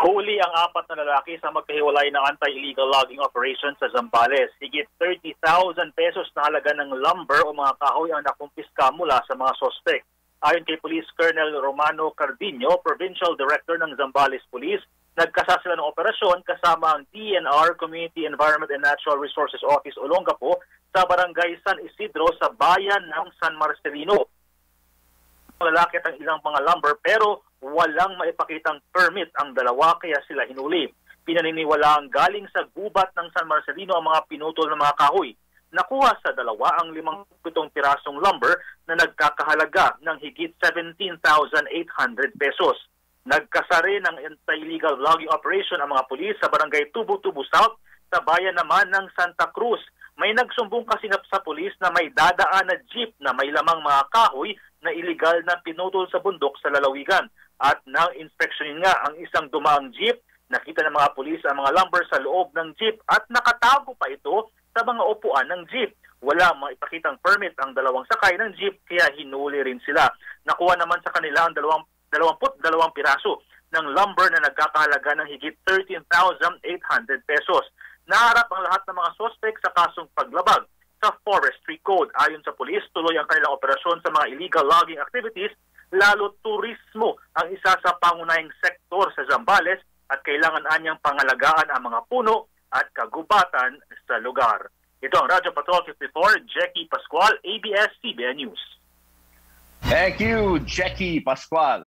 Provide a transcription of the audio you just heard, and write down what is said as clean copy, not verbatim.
Huli ang 4 na lalaki sa magkahiwalay na anti-illegal logging operation sa Zambales. Higit 30,000 pesos na halaga ng lumber o mga kahoy ang nakumpiska mula sa mga sospek. Ayon kay Police Colonel Romano Cardino, Provincial Director ng Zambales Police, nagkasa sila ng operasyon kasama ang DNR, Community Environment and Natural Resources Office Olongapo sa Barangay San Isidro sa bayan ng San Marcelino. Lalaki at ang ilang mga lumber pero walang maipakitang permit ang dalawa kaya sila hinuli. Pinaniniwalaang galing sa gubat ng San Marcelino ang mga pinutol ng mga kahoy. Nakuha sa dalawa ang 57 pirasong lumber na nagkakahalaga ng higit 17,800 pesos. Nagkasari ng anti-illegal logging operation ang mga pulis sa Barangay Tubo-Tubo South sa bayan naman ng Santa Cruz. May nagsumbong kasinap sa pulis na may dadaan na jeep na may lamang mga kahoy na iligal na pinutol sa bundok sa lalawigan. At nang inspeksyonin nga ang isang dumaang jeep, nakita ng mga pulis ang mga lumber sa loob ng jeep at nakatago pa ito sa mga upuan ng jeep. Wala maipakitang permit ang dalawang sakay ng jeep kaya hinuli rin sila. Nakuha naman sa kanila ang 22 piraso ng lumber na nagkakahalaga ng higit 13,800 pesos. Naharap ang lahat ng mga suspect sa kasong paglabag sa Forestry Code. Ayon sa pulis, tuloy ang kanilang operasyon sa mga illegal logging activities, lalo turismo ang isa sa pangunahing sektor sa Zambales at kailangan anyang pangalagaan ang mga puno at kagubatan sa lugar. Ito ang Radyo Patrol 54, Jackie Pascual, ABS-CBN News. Thank you, Jackie Pascual.